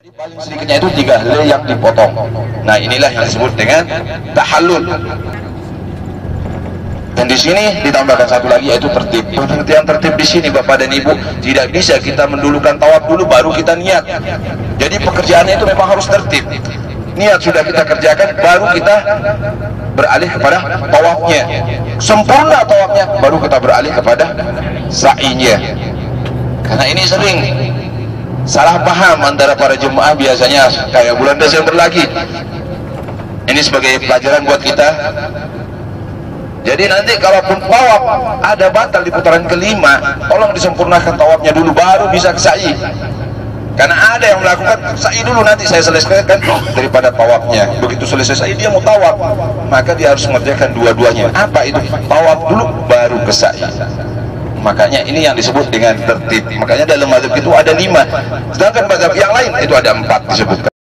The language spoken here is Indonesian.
Paling sedikitnya itu 3 helai yang dipotong. Nah, inilah yang disebut dengan tahallul. Dan di sini ditambahkan satu lagi, yaitu tertib. Pengertian tertib di sini, Bapak dan Ibu, tidak bisa kita mendulukan tawaf dulu baru kita niat. Jadi pekerjaannya itu memang harus tertib. Niat sudah kita kerjakan, baru kita beralih kepada tawafnya. Sempurna tawafnya, baru kita beralih kepada sa'inya. Karena ini sering salah paham antara para jemaah, biasanya kayak bulan Desember lagi. Ini sebagai pelajaran buat kita. Jadi nanti kalaupun tawaf ada batal di putaran kelima, tolong disempurnakan tawafnya dulu baru bisa ke sa'i. Karena ada yang melakukan sa'i dulu, nanti saya selesaikan daripada tawafnya. Begitu selesai sa'i dia mau tawaf, maka dia harus mengerjakan dua-duanya. Apa itu? Tawaf dulu baru ke sa'i. Makanya ini yang disebut dengan tertib. Makanya dalam mazhab itu ada 5, sedangkan mazhab yang lain itu ada 4 disebutkan.